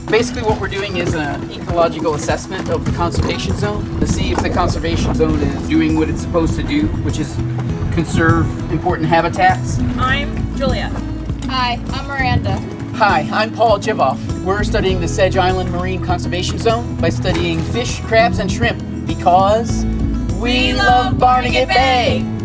Basically what we're doing is an ecological assessment of the conservation zone to see if the conservation zone is doing what it's supposed to do, which is conserve important habitats. I'm Julia. Hi, I'm Miranda. Hi, I'm Paul Jivoff. We're studying the Sedge Island Marine Conservation Zone by studying fish, crabs, and shrimp because we love Barnegat Bay!